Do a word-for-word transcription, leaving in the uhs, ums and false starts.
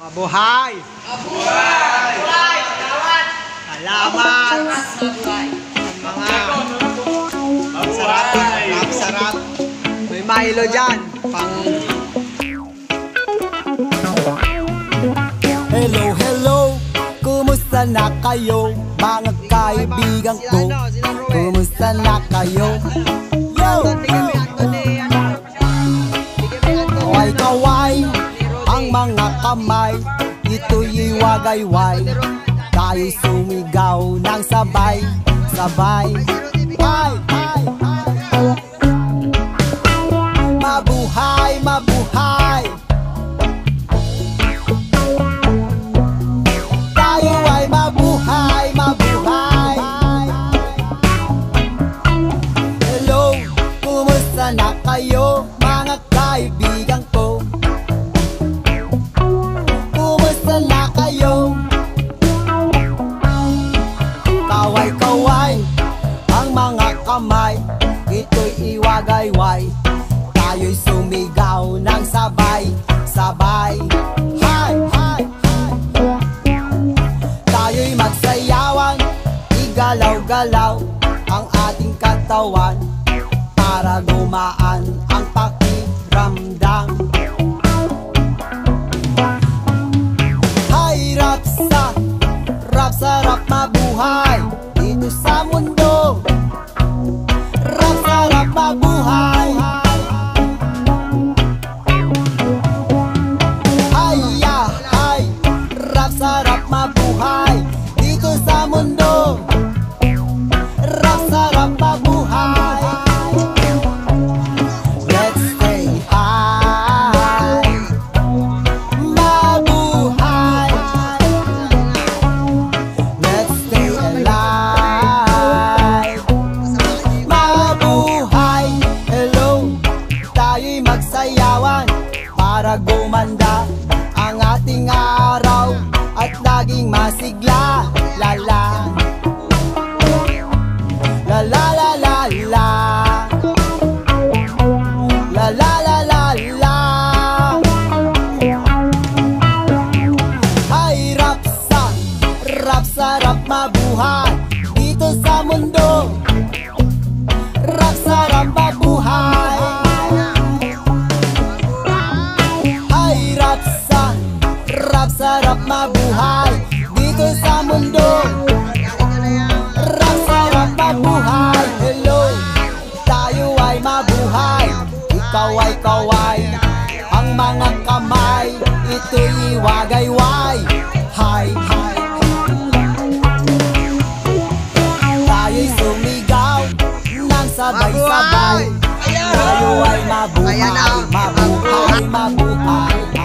Mabuhay! Mabuhay! Mabuhay! Salamat! Salamat! Mabuhay! Mga sarap, sarap, sarap. May Milo dyan. Pang... Hello, hello! Kumusta na kayo, mga kaibigan ko? Kumusta na kayo? Yo! Kaway-kaway ang mga kamay, ito'y wagayway. Tayo'y sumigaw ng sabay, sabay. Ay, ay, ay. Mabuhay, mabuhay. Tayo ay mabuhay, mabuhay. Hello, kumusta na kayo, mga kaibigan ko? Kumusta na kayo? Kaway-kaway ang mga kamay, ito'y iwagayway. Tayo'y sumigaw ng sabay, sabay. Hi, hi, hi. Tayo'y magsayawan, igalaw-galaw ang ating katawan para gumaan ang pakiramdam. Hay, rapsa, rap-sarap mabuhay dito sa mundo. Rap-sarap mabuhay. Hay, ya, hay, rap-sarap mabuhay dito sa mundo. Rap-sarap mabuhay. Let's stay high. Mabuhay. Let's stay alive. Mabuhay. Hello, tayo'y magsayawan para gumanda ang ating araw at laging masigla. La la la la la la la la la la la la. Ay, rapsa, rap-sarap mabuhay dito sa mundo. Rap-sarap mabuhay. Ay, rapsa, rap-sarap mabuhay dito sa mundo. Rap-sarap mabuhay. Hello, tayo ay mabuhay. Ikaw ay kaway, ang mga kamay, ito'y wagayway. Hi, hi. Tayo'y sumigaw ng sabay-sabay. Tayo ay mabuhay, mabuhay, mabuhay.